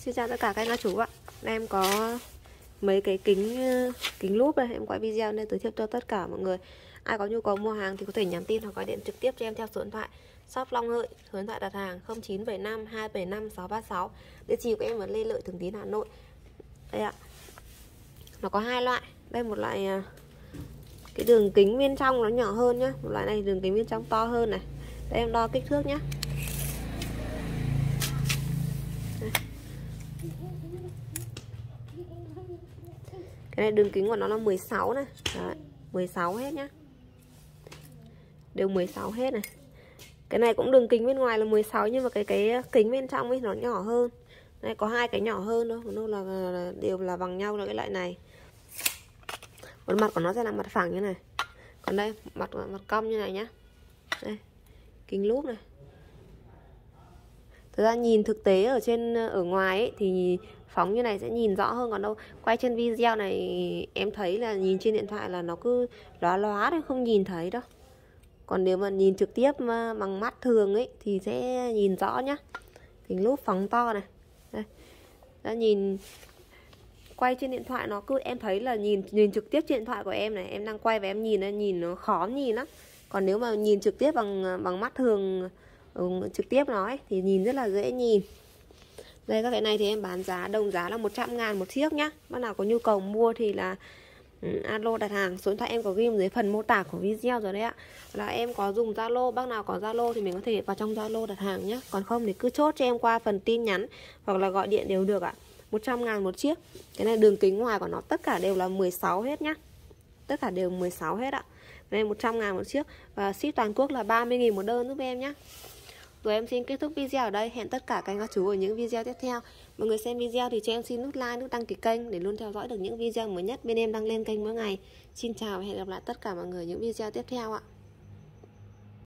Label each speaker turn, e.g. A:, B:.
A: Xin chào tất cả các anh các chú ạ. Đây em có mấy cái kính lúp đây, em quay video nên giới thiệu cho tất cả mọi người. Ai có nhu cầu mua hàng thì có thể nhắn tin hoặc gọi điện trực tiếp cho em theo số điện thoại shop Long Hợi, số điện thoại đặt hàng 0975 275 636. Địa chỉ của em ở Lê Lợi, Thường Tín, Hà Nội. Đây ạ. Nó có hai loại. Đây một loại cái đường kính bên trong nó nhỏ hơn nhá. Một loại này đường kính bên trong to hơn này. Đây em đo kích thước nhá. Cái này đường kính của nó là 16 này. Đấy, 16 hết nhá. Đều 16 hết này. Cái này cũng đường kính bên ngoài là 16 nhưng mà cái kính bên trong ấy nó nhỏ hơn. Đây có hai cái nhỏ hơn thôi, nó là đều là bằng nhau là cái loại này. Còn mặt của nó sẽ là mặt phẳng như này. Còn đây mặt cong như này nhá. Đây, kính lúp này. Thực ra nhìn thực tế ở ngoài ấy, thì phóng như này sẽ nhìn rõ hơn, còn đâu quay trên video này em thấy là nhìn trên điện thoại là nó cứ lóa lóa đấy, không nhìn thấy đâu. Còn nếu mà nhìn trực tiếp bằng mắt thường ấy thì sẽ nhìn rõ nhá. Kính lúp phóng to này. Đây. Đã nhìn quay trên điện thoại nó cứ em thấy là nhìn trực tiếp trên điện thoại của em này, em đang quay và em nhìn nó khó nhìn lắm. Còn nếu mà nhìn trực tiếp bằng mắt thường trực tiếp nó ấy, thì nhìn rất là dễ nhìn. Đây các cái này thì em bán giá đồng giá là 100.000 một chiếc nhá. Bác nào có nhu cầu mua thì là alo đặt hàng. Số điện thoại em có ghi dưới phần mô tả của video rồi đấy ạ. Là em có dùng Zalo, bác nào có Zalo thì mình có thể vào trong Zalo đặt hàng nhá. Còn không thì cứ chốt cho em qua phần tin nhắn hoặc là gọi điện đều được ạ. 100.000 một chiếc. Cái này đường kính ngoài của nó tất cả đều là 16 hết nhá. Tất cả đều 16 hết ạ. Đây 100.000 một chiếc. Và ship toàn quốc là 30.000 một đơn giúp em nhá. Rồi em xin kết thúc video ở đây. Hẹn tất cả các anh các chú ở những video tiếp theo. Mọi người xem video thì cho em xin nút like, nút đăng ký kênh để luôn theo dõi được những video mới nhất bên em đăng lên kênh mỗi ngày. Xin chào và hẹn gặp lại tất cả mọi người những video tiếp theo ạ.